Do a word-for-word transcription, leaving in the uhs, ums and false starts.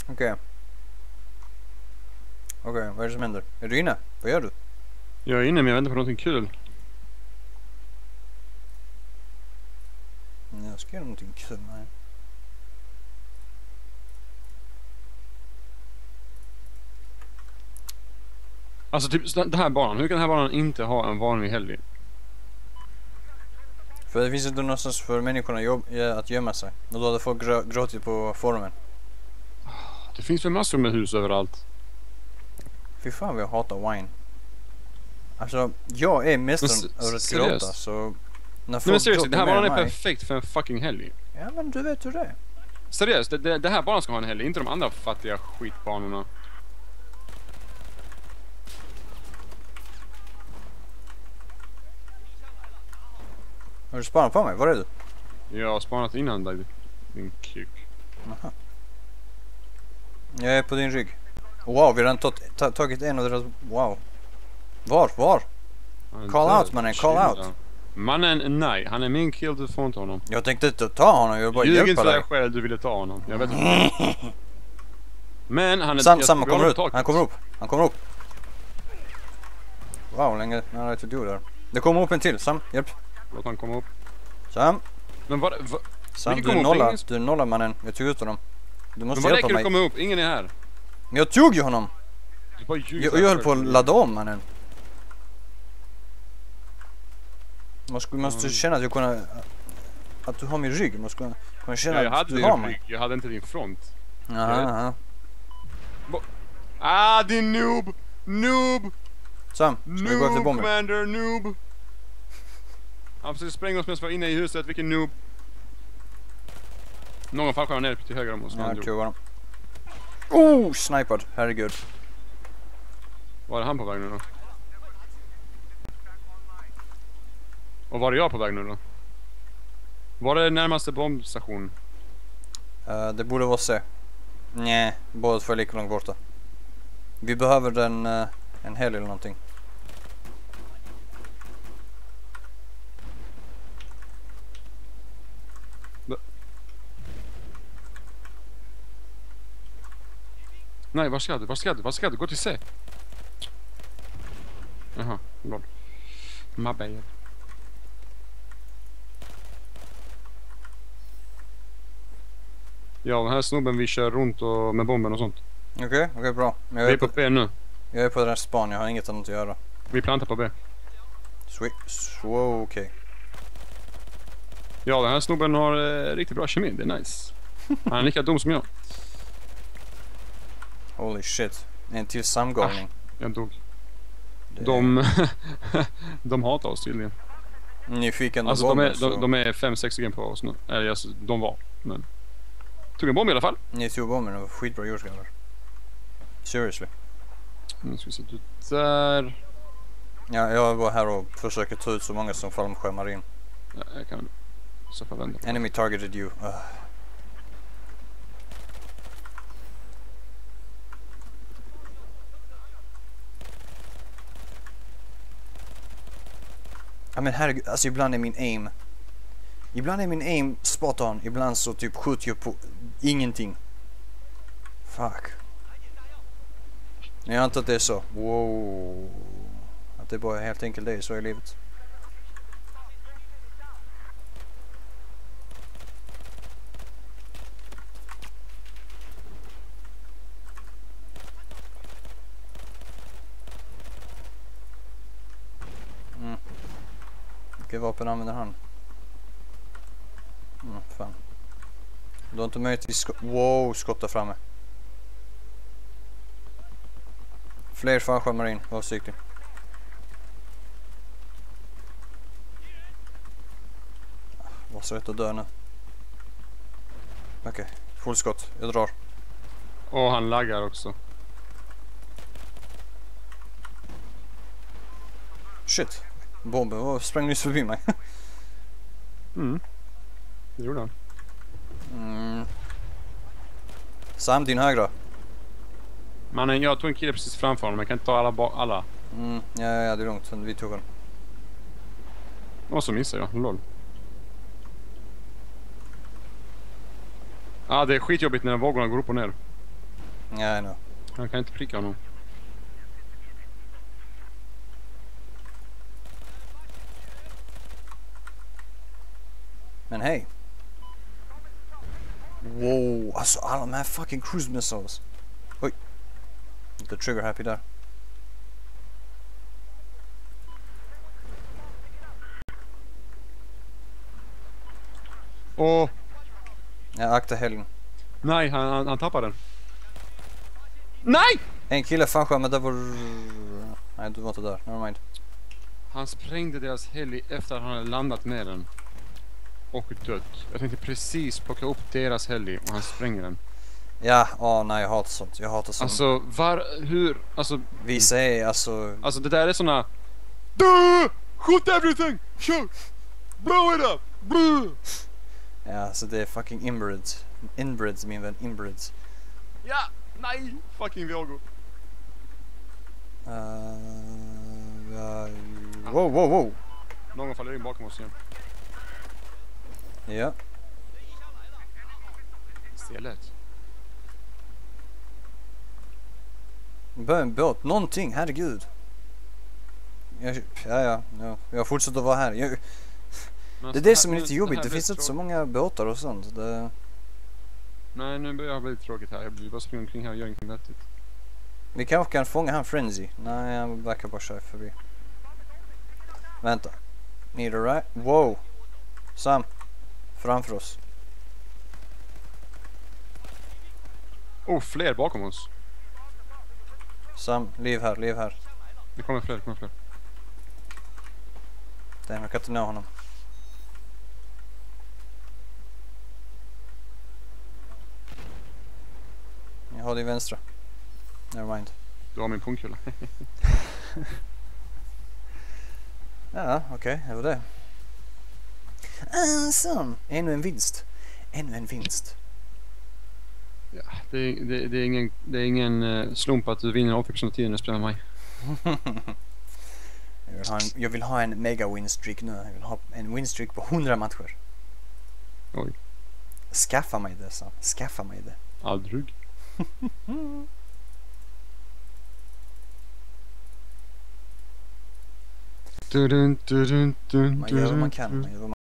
Okej. Okay. Okej, okay, vad är det som händer? Är du inne? Vad gör du? Jag är inne men jag väntar på någonting kul. Jag ska göra någonting kul, nej. Alltså typ den här banan, hur kan den här banan inte ha en vanlig helg? För det finns inte någonstans för människorna jobb, ja, att gömma sig. Och då hade folk grö gråtit på forumen. Det finns väl massor med hus överallt. Fy fan vad jag hatar wine. Alltså, jag är mästaren över att gråta, så... När Nej men seriöst, det här banan är mig... perfekt för en fucking helg. Ja men du vet hur det är. Seriöst, det, det, det här banan ska ha en helg, inte de andra fattiga skitbanorna. Har du spanat på mig? Var är du? Jag har spanat innan dig, din kuk. Aha. Jag är på din rygg. Wow, vi har redan tagit, ta, tagit en av deras... Wow. Var? Var? Call out mannen, call out. Mannen, nej. Han är min kill, du får inte honom. Jag tänkte inte ta honom, jag vill bara Ljug hjälpa inte dig. dig själv, du ville ta honom. Jag vet inte. Men han är... Sam, Sam kommer ut, han kommer upp. Han kommer upp. Wow, länge nära till du där. Det kommer upp en till, Sam, hjälp. Låt han komma upp. Sam. Men vad... Va, Sam, du är nolla, ingen... du är nolla mannen. Jag tog ut honom. Du måste men hjälpa mig. Men vad räcker du komma upp? Ingen är här. Men jag tog ju honom. Jag, jag höll på att ladda om mannen. Man skulle, måste mm. känna att jag kunde... Att du har min rygg. Man skulle kunna känna ja, jag att hade du din har rygg. mig. Jag hade inte din front. Aha, aha. Ah, din noob! Noob! Sam, ska noob, vi gå efter bomben? Commander, noob! Han försöker spränga oss medan vi var inne i huset. Vilken noob! Någon fallskärmar ner till höger om oss. Ja, jag tror honom. Oh, snipad. Herregud. Var är han på väg nu då? Och var är jag på väg nu då? Var är närmaste bombstation? Uh, det borde vara C. Nej, båda för lika långt borta. Vi behöver den uh, en helg eller någonting. B Nej, var ska du? Var ska du? Var ska du? Gå till C. Jaha, lol. My bad. Ja, den här snubben vi kör runt och med bomben och sånt. Okej, okay, okej okay, bra. Men jag vi är på, på B nu. Jag är på den här span, jag har inget annat att göra. Vi plantar på B. Sweet, så okej. Okay. Ja, den här snubben har eh, riktigt bra kemi, det är nice. Han är lika dum som jag. Holy shit, en till samgångning. Ah, jag dog. Det... De, de hatar oss tydligen. Ni fick en alltså, bomb, de är, så... de, de är fem sex stycken på oss nu. Eller alltså, de var, men... Tog en bomb i alla fall. Ni tog bomben, det var skitbra jordskallar. Seriously. Nu ska vi se ut där. Ja, jag var här och försöker ta ut så många som fallskärmar in. Ja, jag kan så får vända. Enemy targeted you. Uh. Ja men herregud, alltså ibland är min aim Ibland är min aim spot on. Ibland så typ skjuter jag på ingenting. Fuck. Jag antar att det är så. Wow. Att det bara helt enkelt det är så i livet. Mm. Vilka vapen använder han? Mm, fan. Du har inte möjlighet att sk- wow, skotta framme. Fler fallskärmar in, var försiktig. Var så rätt att dö nu. Okej, okay. Full skott, jag drar. Och han laggar också. Shit, bomben var sprang nyss förbi mig. Mm, det gjorde han. Mm. Sam, din högra. Mannen, jag tog en kille precis framför honom. Jag kan inte ta alla. Ba- alla. Mm, ja, ja, det är lugnt. Vi tog den. Och så missar jag. Lol. Ja, ah, det är skitjobbigt när vågorna går upp och ner. Yeah, I know. Han kan inte pricka honom. Men hej. Wow, alltså alla de här fucking cruise missiles. Oj. Lite trigger happy där. Åh! Jag akta helgen. Nej, han, han, han tappade den. Nej! En kille fallskärm, men det var... Nej, du var inte där. Never mind. Han sprängde deras heli efter att han hade landat med den. Och dött. Jag tänkte precis plocka upp deras heli och han spränger den. Ja, åh nej, jag hatar sånt. Jag hatar sånt. Alltså, var... Hur... Alltså... Vi säger alltså... Alltså, det där är såna... Duh! Shoot everything! Shoot! Blow it up! Blow! Ja, så det är fucking inbreds. Inbreds, min vän. Inbreds. Ja! Nej! Fucking Viago. Uh, uh, wow, wow, wow. Någon faller in bakom oss igen. Ja. Stelet. Börja en båt. Någonting, herregud. Jag, ja, ja, ja. Jag fortsätter att vara här. Jag, Men det är det som är lite jobbigt. Det finns inte så många båtar och sånt. Det... Nej, nu börjar jag bli tråkigt här. Jag blir bara springa omkring här och gör ingenting vettigt. Vi kanske kan fånga han Frenzy. Nej, han verkar bara köra förbi. Vänta. Need a right? Wow. Sam. Framför oss. Oh, fler bakom oss. Sam, liv här, liv här. Det kommer fler, det kommer fler. Den, jag kan inte nå honom. Jag har det i vänstra. Never mind. Du har min pungkula. Ja, okej, okay, det var det. Uh, så, ännu en vinst. Ännu en vinst. Ja, det är, det, det är ingen, det är ingen uh, slump att du vinner åttio procent av tiden när du spelar med mig. jag, vill ha en, jag vill ha en mega winstreak nu. Jag vill ha en winstreak på hundra matcher. Oj. Skaffa mig det, Sam. Skaffa mig det. Aldrig. Dun, dun, dun, dun, Man gör vad man dun, kan. dun. Man gör vad man